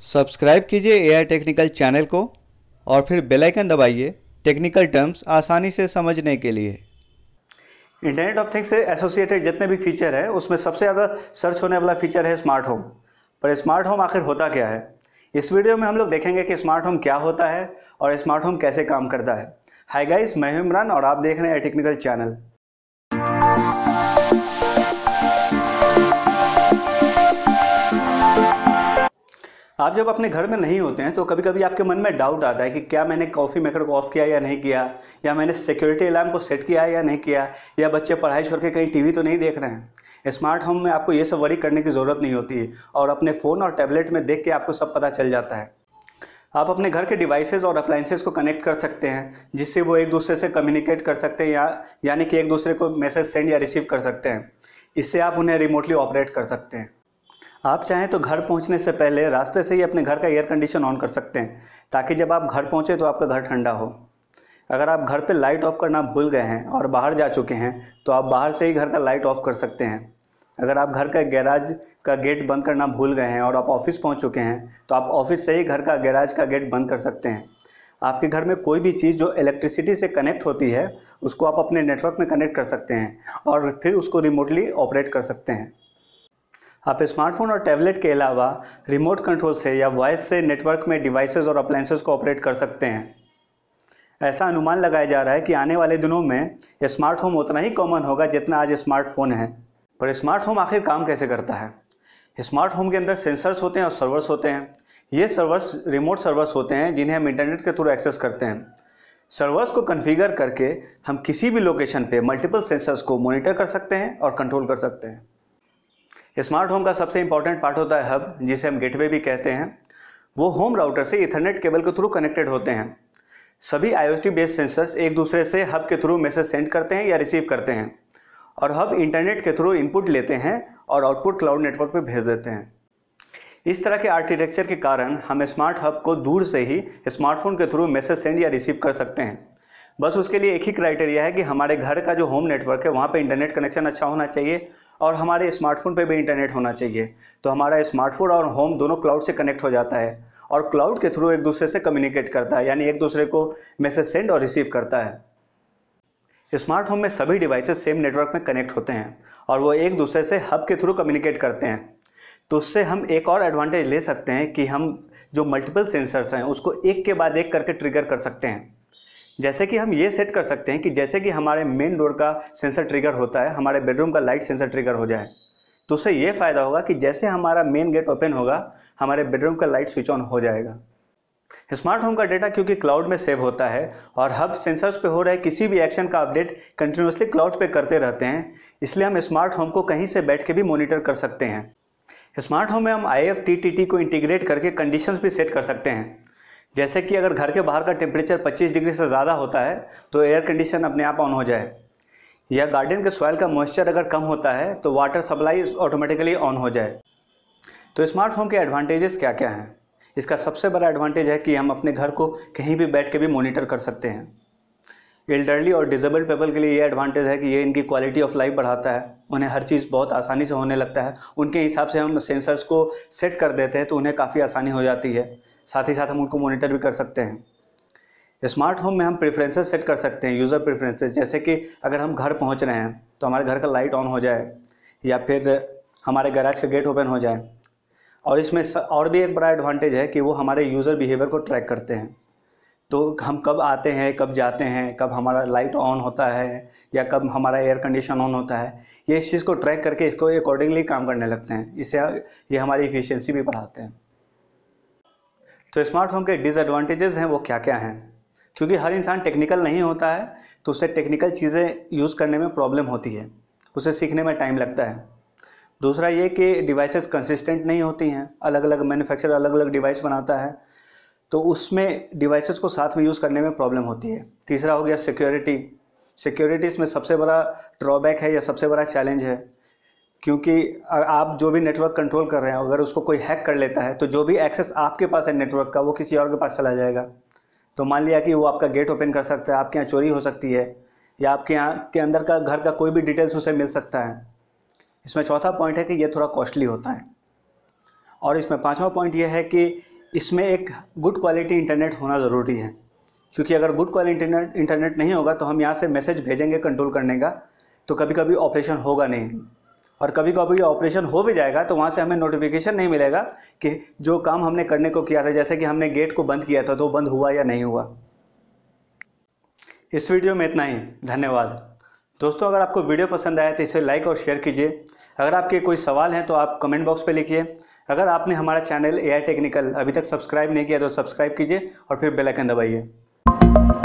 Subscribe कीजिए AI technical channel को और फिर बेल आइकन दबाइए टेक्निकल टर्म्स आसानी से समझने के लिए। इंटरनेट ऑफ थिंग्स से एसोसिएटेड जितने भी फीचर है उसमें सबसे ज़्यादा सर्च होने वाला फीचर है स्मार्ट होम। पर स्मार्ट होम आखिर होता क्या है? इस वीडियो में हम लोग देखेंगे कि स्मार्ट होम क्या होता है और स्मार्ट होम कैसे काम करता है। हाय गाइस, मैं हूं इमरान और आप देख रहे हैं टेक्निकल चैनल। आप जब अपने घर में नहीं होते हैं तो कभी कभी आपके मन में डाउट आता है कि क्या मैंने कॉफ़ी मेकर को ऑफ़ किया या नहीं किया, या मैंने सिक्योरिटी अलार्म को सेट किया है या नहीं किया, या बच्चे पढ़ाई छोड़ के कहीं टीवी तो नहीं देख रहे हैं। स्मार्ट होम में आपको ये सब वरी करने की ज़रूरत नहीं होती है और अपने फ़ोन और टैबलेट में देख के आपको सब पता चल जाता है। आप अपने घर के डिवाइसेस और अप्लाइंसेस को कनेक्ट कर सकते हैं जिससे वो एक दूसरे से कम्युनिकेट कर सकते हैं, यानी कि एक दूसरे को मैसेज सेंड या रिसीव कर सकते हैं। इससे आप उन्हें रिमोटली ऑपरेट कर सकते हैं। आप चाहें तो घर पहुंचने से पहले रास्ते से ही अपने घर का एयर कंडीशन ऑन कर सकते हैं ताकि जब आप घर पहुंचे तो आपका घर ठंडा हो। अगर आप घर पे लाइट ऑफ करना भूल गए हैं और बाहर जा चुके हैं तो आप बाहर से ही घर का लाइट ऑफ कर सकते हैं। अगर आप घर का गैराज का गेट बंद करना भूल गए हैं और आप ऑफिस पहुंच चुके हैं तो आप ऑफिस से ही घर का गैराज का गेट बंद कर सकते हैं। आपके घर में कोई भी चीज़ जो इलेक्ट्रिसिटी से कनेक्ट होती है उसको आप अपने नेटवर्क में कनेक्ट कर सकते हैं और फिर उसको रिमोटली ऑपरेट कर सकते हैं। आप स्मार्टफोन और टैबलेट के अलावा रिमोट कंट्रोल से या वॉइस से नेटवर्क में डिवाइसेस और अप्लायंसेस को ऑपरेट कर सकते हैं। ऐसा अनुमान लगाया जा रहा है कि आने वाले दिनों में स्मार्ट होम उतना ही कॉमन होगा जितना आज स्मार्टफोन है। पर स्मार्ट होम आखिर काम कैसे करता है? स्मार्ट होम के अंदर सेंसर्स होते हैं और सर्वर्स होते हैं। ये सर्वर्स रिमोट सर्वर्स होते हैं जिन्हें हम इंटरनेट के थ्रू एक्सेस करते हैं। सर्वर्स को कॉन्फ़िगर करके हम किसी भी लोकेशन पे मल्टीपल सेंसर्स को मॉनिटर कर सकते हैं और कंट्रोल कर सकते हैं। स्मार्ट होम का सबसे इंपॉर्टेंट पार्ट होता है हब, जिसे हम गेटवे भी कहते हैं। वो होम राउटर से इथरनेट केबल के थ्रू कनेक्टेड होते हैं। सभी IoT बेस्ड सेंसर्स एक दूसरे से हब के थ्रू मैसेज सेंड करते हैं या रिसीव करते हैं और हब इंटरनेट के थ्रू इनपुट लेते हैं और आउटपुट क्लाउड नेटवर्क पे भेज देते हैं। इस तरह के आर्किटेक्चर के कारण हम स्मार्ट हब को दूर से ही स्मार्टफोन के थ्रू मैसेज सेंड या रिसीव कर सकते हैं। बस उसके लिए एक ही क्राइटेरिया है कि हमारे घर का जो होम नेटवर्क है वहाँ पे इंटरनेट कनेक्शन अच्छा होना चाहिए और हमारे स्मार्टफोन पे भी इंटरनेट होना चाहिए। तो हमारा स्मार्टफोन और होम दोनों क्लाउड से कनेक्ट हो जाता है और क्लाउड के थ्रू एक दूसरे से कम्युनिकेट करता है, यानी एक दूसरे को मैसेज सेंड और रिसीव करता है। स्मार्ट होम में सभी डिवाइसेस सेम नेटवर्क में कनेक्ट होते हैं और वो एक दूसरे से हब के थ्रू कम्युनिकेट करते हैं। तो उससे हम एक और एडवांटेज ले सकते हैं कि हम जो मल्टीपल सेंसर्स हैं उसको एक के बाद एक करके ट्रिगर कर सकते हैं। जैसे कि हम ये सेट कर सकते हैं कि जैसे कि हमारे मेन डोर का सेंसर ट्रिगर होता है, हमारे बेडरूम का लाइट सेंसर ट्रिगर हो जाए। तो उससे ये फ़ायदा होगा कि जैसे हमारा मेन गेट ओपन होगा हमारे बेडरूम का लाइट स्विच ऑन हो जाएगा। स्मार्ट होम का डेटा क्योंकि क्लाउड में सेव होता है और हब सेंसर्स पे हो रहे किसी भी एक्शन का अपडेट कंटिन्यूसली क्लाउड पे करते रहते हैं, इसलिए हम स्मार्ट होम को कहीं से बैठ के भी मॉनिटर कर सकते हैं। स्मार्ट होम में हम IFTTT को इंटीग्रेट करके कंडीशंस भी सेट कर सकते हैं। जैसे कि अगर घर के बाहर का टेम्परेचर 25 डिग्री से ज़्यादा होता है तो एयर कंडीशन अपने आप ऑन हो जाए, या गार्डन के सॉइल का मॉइस्चर अगर कम होता है तो वाटर सप्लाई ऑटोमेटिकली ऑन हो जाए। तो स्मार्ट होम के एडवांटेजेस क्या क्या हैं? इसका सबसे बड़ा एडवांटेज है कि हम अपने घर को कहीं भी बैठ के भी मॉनिटर कर सकते हैं। एल्डरली और डिसेबल्ड पीपल के लिए ये एडवांटेज है कि ये इनकी क्वालिटी ऑफ लाइफ बढ़ाता है। उन्हें हर चीज़ बहुत आसानी से होने लगता है। उनके हिसाब से हम सेंसर्स को सेट कर देते हैं तो उन्हें काफ़ी आसानी हो जाती है। साथ ही साथ हम उनको मॉनिटर भी कर सकते हैं। स्मार्ट होम में हम प्रेफरेंसेस सेट कर सकते हैं, यूज़र प्रेफरेंसेस, जैसे कि अगर हम घर पहुंच रहे हैं तो हमारे घर का लाइट ऑन हो जाए या फिर हमारे गैराज का गेट ओपन हो जाए। और इसमें और भी एक बड़ा एडवांटेज है कि वो हमारे यूज़र बिहेवियर को ट्रैक करते हैं। तो हम कब आते हैं, कब जाते हैं, कब हमारा लाइट ऑन होता है या कब हमारा एयर कंडीशन ऑन होता है, ये इस चीज़ को ट्रैक करके इसको अकॉर्डिंगली काम करने लगते हैं। इससे ये हमारी इफ़िशियंसी भी बढ़ाते हैं। तो स्मार्ट होम के डिसएडवांटेजेस हैं वो क्या क्या हैं? क्योंकि हर इंसान टेक्निकल नहीं होता है तो उसे टेक्निकल चीज़ें यूज़ करने में प्रॉब्लम होती है, उसे सीखने में टाइम लगता है। दूसरा ये कि डिवाइसेस कंसिस्टेंट नहीं होती हैं, अलग अलग मैन्युफैक्चरर अलग अलग डिवाइस बनाता है तो उसमें डिवाइसेस को साथ में यूज़ करने में प्रॉब्लम होती है। तीसरा हो गया सिक्योरिटी इसमें सबसे बड़ा ड्रॉबैक है या सबसे बड़ा चैलेंज है, क्योंकि आप जो भी नेटवर्क कंट्रोल कर रहे हैं अगर उसको कोई हैक कर लेता है तो जो भी एक्सेस आपके पास है नेटवर्क का वो किसी और के पास चला जाएगा। तो मान लिया कि वो आपका गेट ओपन कर सकता है, आपके यहाँ चोरी हो सकती है या आपके यहाँ के अंदर का घर का कोई भी डिटेल्स उसे मिल सकता है। इसमें चौथा पॉइंट है कि ये थोड़ा कॉस्टली होता है। और इसमें पांचवा पॉइंट ये है कि इसमें एक गुड क्वालिटी इंटरनेट होना ज़रूरी है, क्योंकि अगर गुड क्वालिटी इंटरनेट नहीं होगा तो हम यहाँ से मैसेज भेजेंगे कंट्रोल करने का, तो कभी कभी ऑपरेशन होगा नहीं, और कभी कभी ऑपरेशन हो भी जाएगा तो वहाँ से हमें नोटिफिकेशन नहीं मिलेगा कि जो काम हमने करने को किया था, जैसे कि हमने गेट को बंद किया था तो बंद हुआ या नहीं हुआ। इस वीडियो में इतना ही, धन्यवाद। दोस्तों, अगर आपको वीडियो पसंद आया तो इसे लाइक और शेयर कीजिए। अगर आपके कोई सवाल हैं तो आप कमेंट बॉक्स पे लिखिए। अगर आपने हमारा चैनल AI टेक्निकल अभी तक सब्सक्राइब नहीं किया तो सब्सक्राइब कीजिए और फिर बेल आइकन दबाइए।